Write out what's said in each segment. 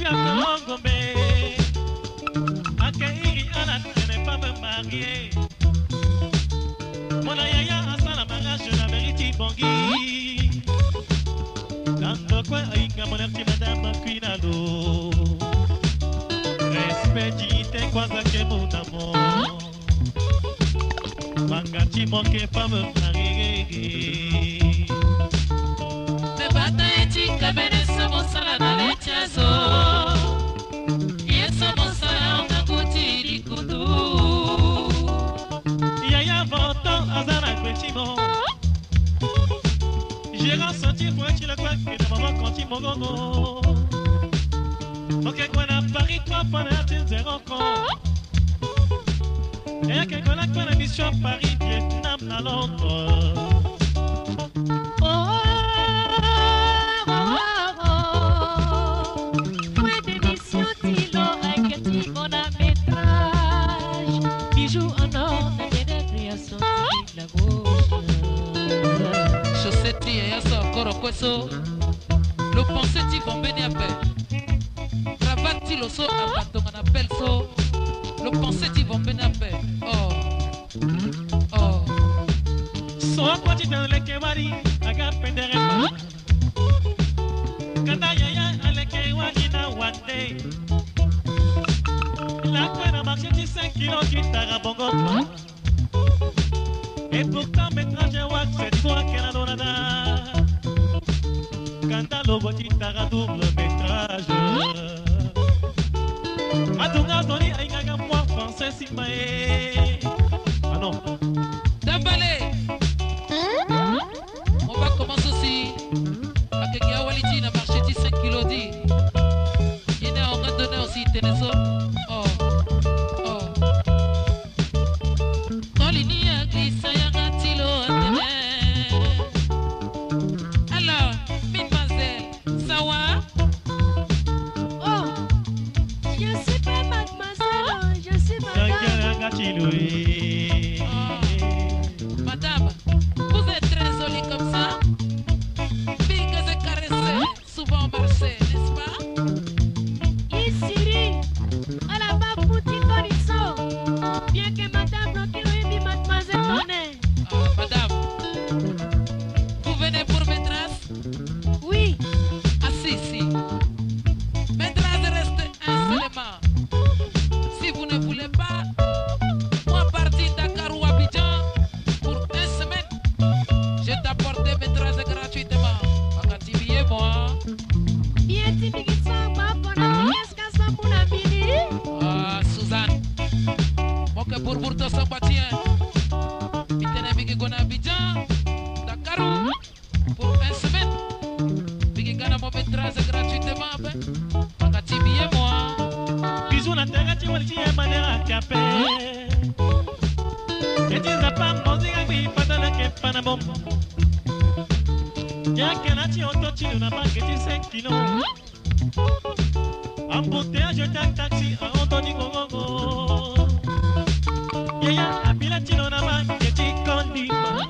à Tongombe. Akairi Anna, je n'ai pas me marier. Mon ayaya à la mariage, je la vérité bongi. Dans le coin, aïka mon erti madame Quinalo. Respect, dignité, quoi que mon amour. Mangati manque pas me marier. Me bata eti kabene somo sala na lechazo. Yeso mo sala on a gouti di kudu. Yaya vantant azana kwetimo. J'ai ressenti pour être le quoi que de maman quand il m'engongo. Ok, quoi n'a Paris 3 fois n'a zéro con. Et que quoi n'a la mission Paris Vietnam à Londres. Le pensée t'y vont bénir à paix. Cravate lo so abato on appelle so. Le pensée t'y vont bénir à paix. Oh. Soit quoi tu dans les kewari, aga pendere pa. Kanda yaya ale kewari na one day. La quoi na marché 5 kilos qui t'a bongo toi. Et pourtant métrage wax c'est toi qui la donada. Kanda logo titara double métrage. Matunga zoni aïgaga moi français si maé. Ah non. Dambale. On va commencer aussi. Avec Yawaliti na marché 5 kilos dit. Il est en train de donner aussi Teneso. Quand l'ini a glissé ya gatilo atene. Madame, vous êtes très jolie comme ça. Pique et caresser, souvent marcher, n'est-ce pas? Ici, à la bas boutique Corisso. Bien que madame l'enquille et mademoiselle Tonnet. Madame, vous venez pour maîtresse? Oui. Ah si. Maîtresse reste un seulement. Si vous ne voulez pas, moi parti Dakar ou Abidjan pour 1 semaine, je t'apporte des maîtresses gratuitement. Magati billet moi. Bien typique ça, papa, qu'est-ce que ça pour la bini? Ah, Suzanne. Moi que pour Bourto sans batien. Mitene bigi gona Abidjan, Dakar pour 1 semaine. Bigi gana mon maîtresse gratuitement. Magati billet moi. Bisous na terre tu vois le manera capé. Et tu n'as pas mangé à lui pas dans la kepanamom. Y'a qu'un ati auto tu n'as pas que 5 kilos. Embouteillage de taxi à Anthony Gongo. Yaya apila tu n'as pas que tu conduis.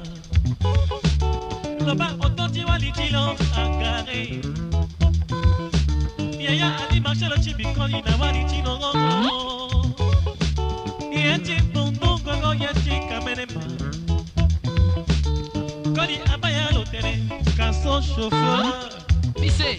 Là-bas auto tu vois les kilos à carré. Yaya ali marche le chibi quand il n'a pas les kilos. Yeti bundu gogo yeti kamenema. Kodi abaya l'hôtel, casso chauffeur. Missé,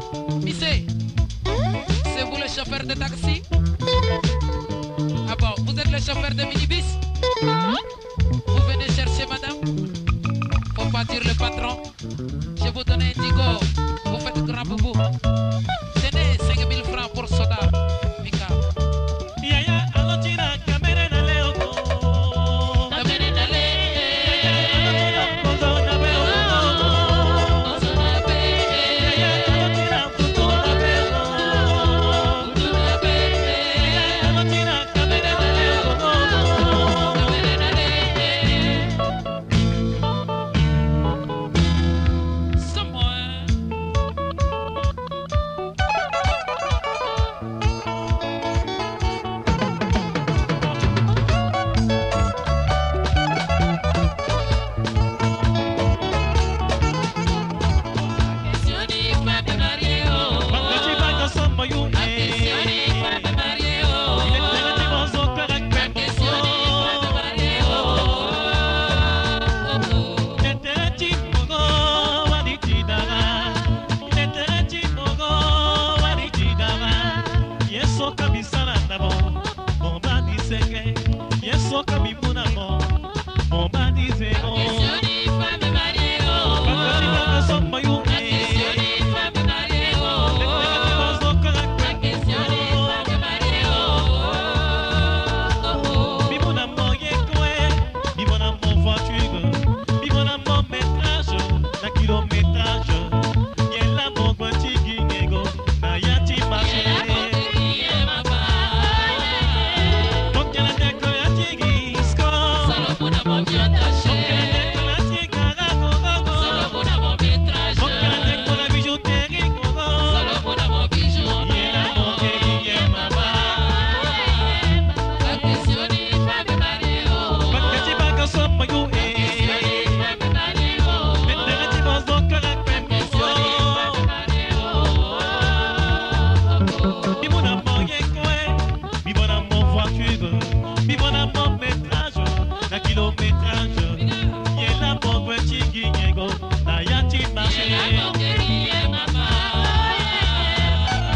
c'est vous le chauffeur de taxi? Ah bon, vous êtes le chauffeur de minibus? Vous venez chercher madame? Faut pas dire le patron. Je vous donne un digo. Vous faites grand boubou. Tenez 5000 francs pour soda. Mika. Yaya alotira kamere na leo. Kamere na leo.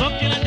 soki na